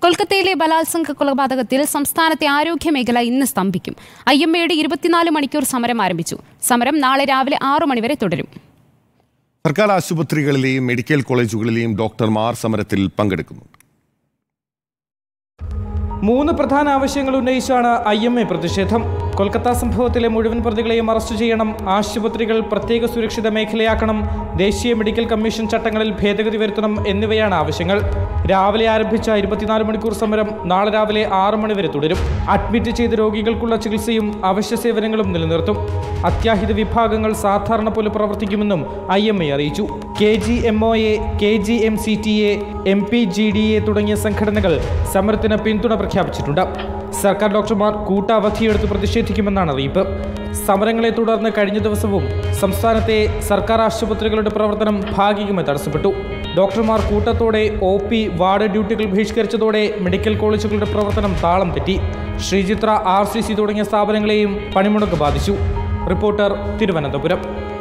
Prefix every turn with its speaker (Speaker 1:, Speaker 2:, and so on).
Speaker 1: കൊൽക്കത്തയിലെ ബലാത്സംഗ കൊലപാതകത്തിൽ സംസ്ഥാനത്തെ ആരോഗ്യമേഖല ഇന്ന് സ്തംഭിക്കും. IMAയുടെ 24 മണിക്കൂർ സമരം ആരംഭിച്ചു. സമരം നാളെ രാവിലെ 6 മണി വരെ തുടരും.
Speaker 2: സർക്കാർ ആശുപത്രികളിലെയും മെഡിക്കൽ കോളേജുകളിലെയും ഡോക്ടർമാർ സമരത്തിൽ പങ്കെടുക്കുന്നു.
Speaker 3: 3 പ്രധാന ആവശ്യങ്ങൾ ഉന്നയിച്ചാണ് IMA പ്രതിഷേധം. കൊൽക്കത്ത സംഭവത്തിലെ മുഴുവൻ പ്രതികളെയും അറസ്റ്റ് ചെയ്യണം, ആശുപത്രികൾ പ്രത്യേക സുരക്ഷിത മേഖലയാക്കണം, ദേശീയ മെഡിക്കൽ കമ്മീഷൻ ചട്ടങ്ങളിൽ ഭേദഗതി വരുത്തണം എന്നിവയാണ് ആവശ്യങ്ങൾ. രാവിലെ ആരംഭിച്ച 24 മണിക്കൂർ സമരം നാളെ രാവിലെ 6 മണി വരെ തുടരും. അഡ്മിറ്റ് ചെയ്ത രോഗികൾക്കുള്ള ചികിത്സയും അവശ്യ സേവനങ്ങളും നിലനിർത്തും. അത്യാഹിത വിഭാഗങ്ങൾ സാധാരണ പോലെ പ്രവർത്തിക്കുമെന്നും IMA അറിയിച്ചു. KGMOA, KGMCTA, MPGDA തുടങ്ങിയ സംഘടനകൾ സമരത്തിന് പിന്തുണ പ്രഖ്യാപിച്ചിട്ടുണ്ട്. സർക്കാർ ഡോക്ടർമാർ കൂട്ടവധിയെടുത്ത് പ്രതിഷേധിക്കുമെന്നാണ് അറിയിപ്പ്. സമരങ്ങളെ തുടർന്ന് കഴിഞ്ഞ ദിവസവും സംസ്ഥാനത്തെ സർക്കാർ ആശുപത്രികളുടെ പ്രവർത്തനം ഭാഗികമായി തടസ്സപ്പെട്ടു. ഡോക്ടർമാർ കൂട്ടത്തോടെ OP, വാർഡ് ഡ്യൂട്ടികൾ ബഹിഷ്കരിച്ചതോടെ മെഡിക്കൽ കോളേജുകളുടെ പ്രവർത്തനം താളം തെറ്റി. ശ്രീചിത്ര, RCC തുടങ്ങിയ സ്ഥാപനങ്ങളെയും പണിമുടക്ക് ബാധിച്ചു. റിപ്പോർട്ടർ, തിരുവനന്തപുരം.